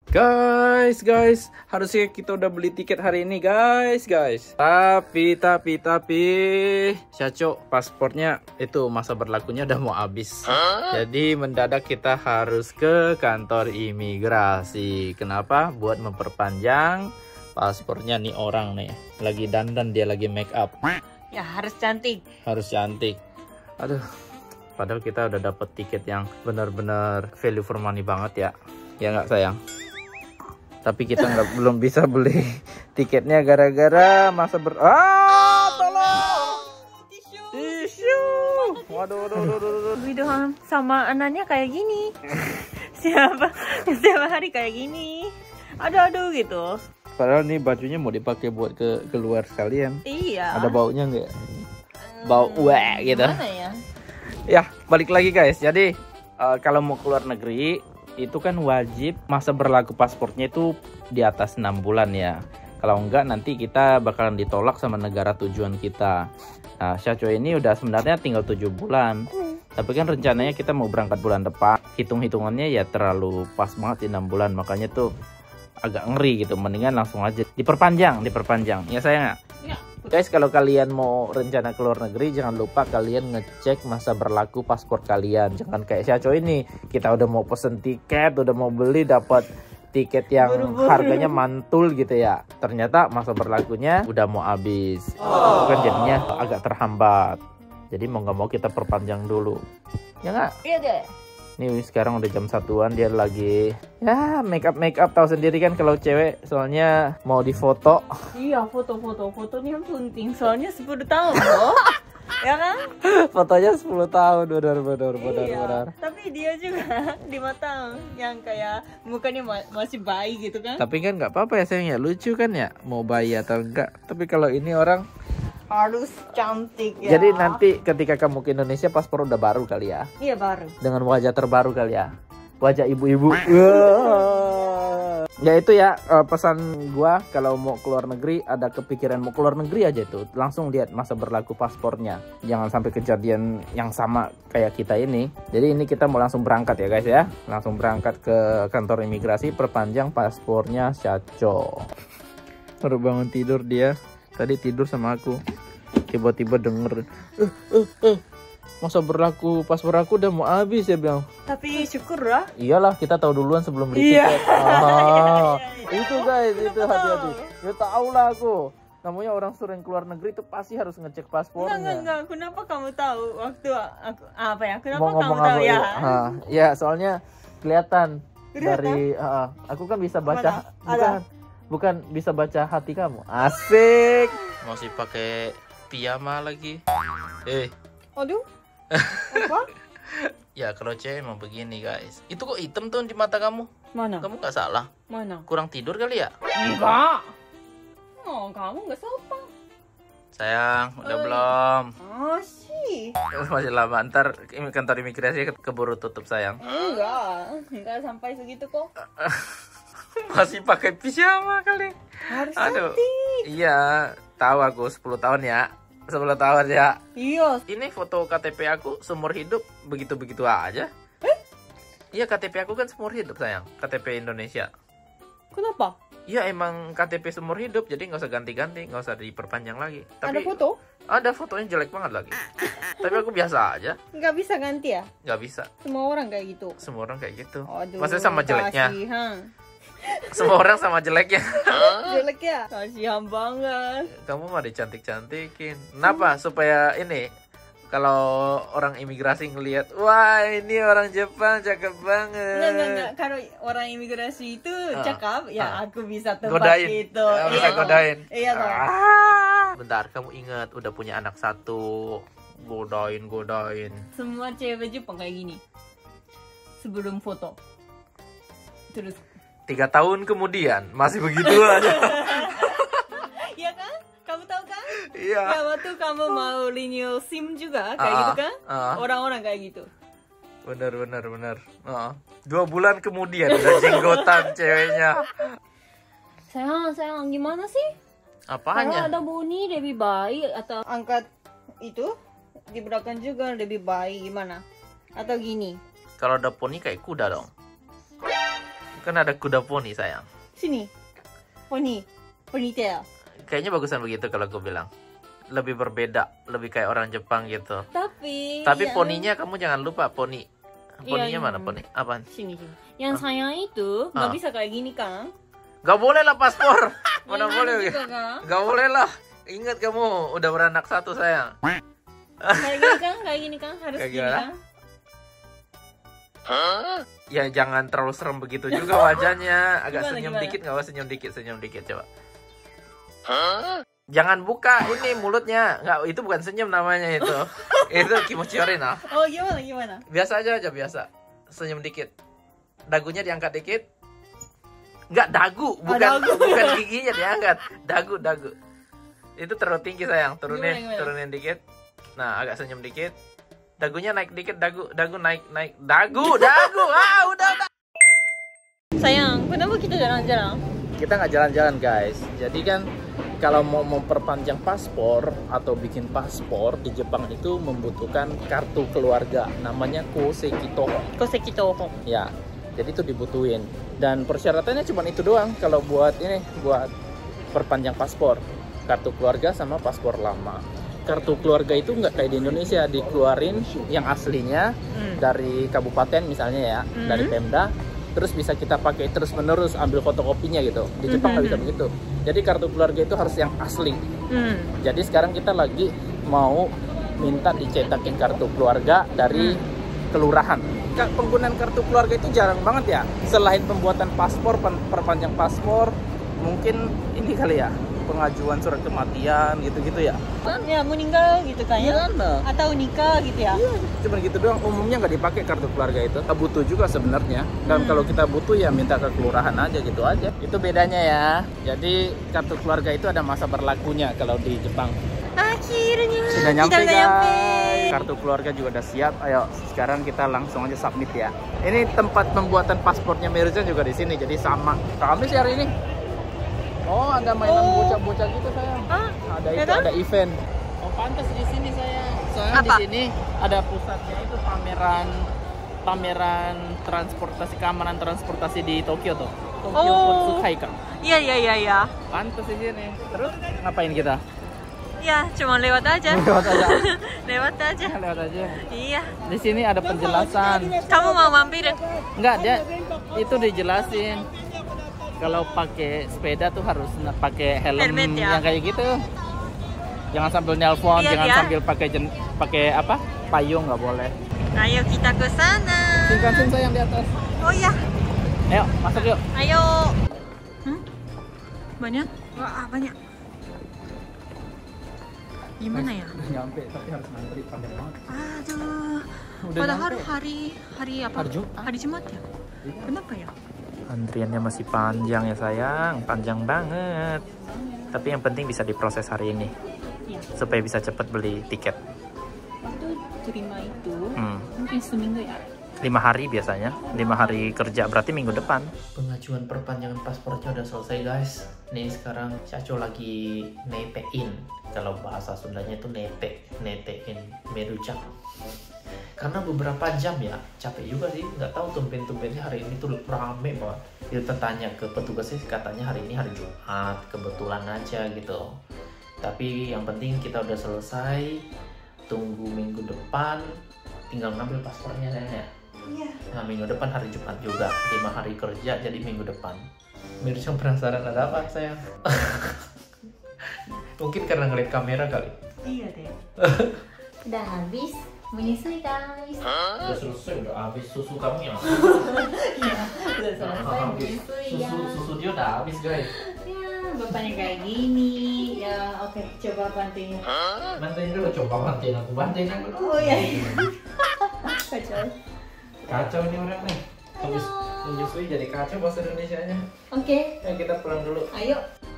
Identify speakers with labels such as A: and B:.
A: Guys, harusnya kita udah beli tiket hari ini, guys. Tapi, Syaco, paspornya itu masa berlakunya udah mau habis. Jadi mendadak kita harus ke kantor imigrasi. Kenapa? Buat memperpanjang paspornya nih orang nih. Lagi dandan, dia lagi make up.
B: Ya harus cantik.
A: Aduh, padahal kita udah dapet tiket yang benar-benar value for money banget ya. Ya nggak sayang? Tapi kita belum bisa beli tiketnya gara-gara masa tolong! Tisu! Waduh.
B: Widow sama anaknya kayak gini. Setiap hari kayak gini. Aduh gitu.
A: Padahal nih bajunya mau dipakai buat keluar sekalian.
B: Iya.
A: Ada baunya nggak? Bau gitu.
B: Mana ya?
A: Ya, balik lagi guys. Jadi kalau mau keluar negeri itu kan wajib masa berlaku paspornya itu di atas 6 bulan ya. Kalau enggak nanti kita bakalan ditolak sama negara tujuan kita. Nah, Syaco ini udah sebenarnya tinggal 7 bulan. Tapi kan rencananya kita mau berangkat bulan depan. Hitung-hitungannya ya terlalu pas banget di 6 bulan. Makanya tuh agak ngeri gitu. Mendingan langsung aja diperpanjang. Ya sayang.
B: Ya.
A: Guys, kalau kalian mau rencana keluar negeri, jangan lupa kalian ngecek masa berlaku paspor kalian. Jangan kayak Syaco ini, kita udah mau pesen tiket, udah mau beli, dapat tiket yang harganya mantul gitu ya. Ternyata masa berlakunya udah mau habis. Itu kan jadinya agak terhambat. Jadi mau nggak mau kita perpanjang dulu. Ya nggak?
B: Iya deh.
A: Nih sekarang udah jam 1-an, dia lagi ya make up tahu sendiri kan kalau cewek, soalnya mau difoto.
B: Iya, fotonya penting soalnya 10 tahun loh. Ya kan?
A: Fotonya 10 tahun, benar.
B: Tapi dia juga 5 tahun yang kayak mukanya masih bayi gitu kan.
A: Tapi kan nggak apa-apa ya sayang ya, lucu kan ya, mau bayi atau enggak. Tapi kalau ini orang
B: harus cantik ya.
A: Jadi nanti ketika kamu ke Indonesia paspor udah baru kali ya.
B: Iya baru.
A: Dengan wajah terbaru kali ya. Wajah ibu-ibu. Ya itu ya pesan gua, kalau mau keluar negeri, ada kepikiran mau keluar negeri aja tuh, langsung lihat masa berlaku paspornya. Jangan sampai kejadian yang sama kayak kita ini. Jadi ini kita mau langsung berangkat ya guys ya. Langsung berangkat ke kantor imigrasi, perpanjang paspornya Syaco. Baru bangun tidur dia. Tadi tidur sama aku, tiba-tiba denger masa berlaku paspor aku udah mau habis ya bilang.
B: Tapi syukur lah.
A: Iyalah, kita tahu duluan sebelum beli tiket. Itu guys, itu hati-hati. Ya tahu lah aku. Namanya orang sering keluar negeri itu pasti harus ngecek paspornya.
B: Enggak. Kenapa kamu tahu waktu aku apa ya? Kenapa
A: mau
B: kamu
A: ngomong
B: tahu
A: apa
B: ya?
A: Ya soalnya kelihatan dari aku kan bisa baca. Bukan bisa baca hati kamu. Asik. Masih pakai piyama lagi.
B: Aduh. Apa?
A: Ya kalau cewek emang begini guys. Itu kok hitam tuh di mata kamu?
B: Mana?
A: Kamu nggak salah.
B: Mana?
A: Kurang tidur kali ya?
B: Enggak. Oh, kamu nggak sopan.
A: Sayang, udah belum?
B: Sih.
A: Masih lama, ntar kantor imigrasi keburu tutup sayang.
B: Enggak sampai segitu kok.
A: Masih pakai piyama kali.
B: Harus
A: Aduh.
B: cantik.
A: Iya, tahu aku 10 tahun ya. 10 tahun ya.
B: Iya.
A: Ini foto KTP aku seumur hidup begitu-begitu aja. Iya, KTP aku kan seumur hidup sayang. KTP Indonesia.
B: Kenapa?
A: Iya emang KTP seumur hidup, jadi nggak usah ganti-ganti, nggak usah diperpanjang lagi. Tapi
B: ada foto?
A: Ada, fotonya jelek banget lagi. Tapi aku biasa aja.
B: Nggak bisa ganti ya?
A: Nggak bisa.
B: Semua orang kayak gitu.
A: Semua orang kayak gitu.
B: Aduh,
A: maksudnya sama jeleknya.
B: Kasihan.
A: Semua orang sama jeleknya.
B: Jelek ya? Kasihan banget.
A: Kamu mah dicantik-cantikin. Kenapa? Supaya ini, kalau orang imigrasi ngelihat, wah ini orang Jepang cakep banget.
B: Enggak. Kalau orang imigrasi itu cakep, ya aku bisa tebak
A: godain.
B: itu.
A: Bisa godain.
B: Iya dong.
A: Bentar, kamu ingat udah punya anak 1. Godain.
B: Semua cewek Jepang kayak gini. Sebelum foto. Terus
A: 3 tahun kemudian masih begitu aja.
B: Iya kan? Kamu tahu kan?
A: Iya.
B: Ya waktu kamu mau renew SIM juga kayak gitu kan? Orang-orang kayak gitu.
A: Bener. 2 bulan kemudian udah jenggotan ceweknya.
B: Sayang gimana sih?
A: Apanya?
B: Kalau ada bunyi lebih baik atau angkat itu di belakang juga lebih baik gimana? Atau gini?
A: Kalau ada poni kayak kuda dong. Kan ada kuda poni sayang.
B: Sini. Poni. Ponytail.
A: Kayaknya bagusan begitu kalau aku bilang. Lebih berbeda, lebih kayak orang Jepang gitu.
B: Tapi
A: Tapi
B: yang-
A: poninya kamu jangan lupa poni. Poninya
B: Iya,
A: mana
B: iya.
A: poni? Apaan?
B: Sini. Yang sayang itu nggak
A: Ah.
B: bisa kayak gini kan?
A: Gak boleh lah paspor. Mana
B: Yang
A: boleh?
B: ini juga kan?
A: Gak boleh lah. Ingat kamu udah beranak satu sayang.
B: Kayak gini kan? Kayak gini kan? Harus
A: Kayak
B: gini
A: gimana?
B: kan?
A: Ya jangan terlalu serem begitu juga wajahnya. Agak
B: Gimana,
A: senyum
B: gimana?
A: dikit, nggak apa senyum dikit coba. Jangan buka ini mulutnya. Nggak, itu bukan senyum namanya itu. Itu kimochiori nah.
B: Oh gimana?
A: Biasa aja biasa. Senyum dikit. Dagunya diangkat dikit. Nggak dagu, bukan
B: dagu.
A: bukan giginya diangkat. Dagu. Itu terlalu tinggi sayang.
B: Gimana?
A: Turunin dikit. Nah, agak senyum dikit. Dagunya naik dikit, dagu naik. Dagu. Ah, udah.
B: Sayang, kenapa kita jarang-jarang?
A: Kita nggak jalan-jalan guys. Jadi kan kalau mau memperpanjang paspor atau bikin paspor di Jepang itu membutuhkan kartu keluarga. Namanya Kosekito.
B: Kosekito.
A: Ya, jadi itu dibutuhin. Dan persyaratannya cuma itu doang kalau buat perpanjang paspor. Kartu keluarga sama paspor lama. Kartu keluarga itu nggak kayak di Indonesia, dikeluarin yang aslinya dari kabupaten misalnya ya, dari Pemda, terus bisa kita pakai terus menerus, ambil fotokopinya gitu. Di Jepang nggak bisa begitu. Jadi kartu keluarga itu harus yang asli. Jadi sekarang kita lagi mau minta dicetakin kartu keluarga dari kelurahan. Penggunaan kartu keluarga itu jarang banget ya. Selain pembuatan paspor, perpanjang paspor, mungkin ini kali ya, pengajuan surat kematian gitu-gitu ya.
B: Ya meninggal gitu kan ya? Atau nikah gitu ya?
A: Cuma gitu doang, umumnya nggak dipakai kartu keluarga itu. Kita butuh juga sebenarnya. Dan kalau kita butuh ya minta ke kelurahan aja gitu aja. Itu bedanya ya. Jadi kartu keluarga itu ada masa berlakunya kalau di Jepang.
B: Akhirnya
A: Sudah nyampe
B: kita udah nyampe.
A: guys. Kartu keluarga juga udah siap. Ayo sekarang kita langsung aja submit ya. Ini tempat pembuatan paspornya Merujan juga di sini. Jadi sama. Kami sih hari ini. Oh, ada mainan bocah-bocah gitu sayang. Ada itu, ada event. Oh, pantas di sini sayang. Soalnya di sini ada pusatnya itu pameran transportasi, keamanan transportasi di Tokyo tuh. Tokyo Kotsukai kan.
B: Iya.
A: Pantas di sini. Terus ngapain kita?
B: Ya, cuma lewat aja.
A: Lewat aja.
B: Lewat aja.
A: Lewat aja.
B: Iya.
A: Di sini ada penjelasan.
B: Kamu mau mampir?
A: Enggak, dia itu dijelasin. Kalau pakai sepeda tuh harus pakai helm
B: Helmet ya?
A: yang kayak gitu. Jangan sambil nelpon,
B: Lihat
A: jangan
B: ya.
A: sambil pakai apa? Payung nggak boleh.
B: Ayo kita ke sana.
A: Shinkansen sayang di atas.
B: Oh iya.
A: Ayo, masuk yuk.
B: Ayo. Banyak? Wah, banyak. Gimana ya?
A: Udah nyampe, tapi harus ngantri panjang banget.
B: Aduh.
A: Udah
B: Padahal
A: nyampe.
B: hari apa?
A: Hari Jumat.
B: Hari Jumat ya? Kenapa ya?
A: Antriannya masih panjang ya sayang, panjang banget. Tapi yang penting bisa diproses hari ini,
B: Iya.
A: supaya bisa cepat beli tiket.
B: Waktu terima itu mungkin seminggu ya.
A: 5 hari biasanya, 5 hari kerja, berarti minggu depan. Pengajuan perpanjangan paspornya udah selesai guys. Nih sekarang Caco lagi netein. Kalau bahasa Sundanya itu netein merucak. Karena beberapa jam ya, capek juga sih. Nggak tahu tumben-tumbennya hari ini tuh rame banget. Kita tanya ke petugasnya, katanya hari ini hari Jumat, kebetulan aja gitu. Tapi yang penting kita udah selesai. Tunggu minggu depan, tinggal ngambil paspornya sayangnya.
B: Iya.
A: Nah minggu depan hari Jumat juga, 5 hari kerja jadi minggu depan. Mirsa penasaran ada apa sayang? Mungkin karena ngeliat kamera kali.
B: Iya deh. Udah habis menyusui guys.
A: Udah selesai, udah habis susu kamu yang.
B: Iya. Udah selesai menyusui ya.
A: Susu dia udah habis guys.
B: Ya, bapaknya kayak gini. Ya, oke, coba bantuin.
A: Bantuin dulu, coba bantuin aku, bantuin aku dulu.
B: Oh iya. Kacau.
A: Kacau ini orang nih. Habis menyusui jadi kacau bahasa Indonesianya.
B: Oke,
A: Ya kita pulang dulu.
B: ayo.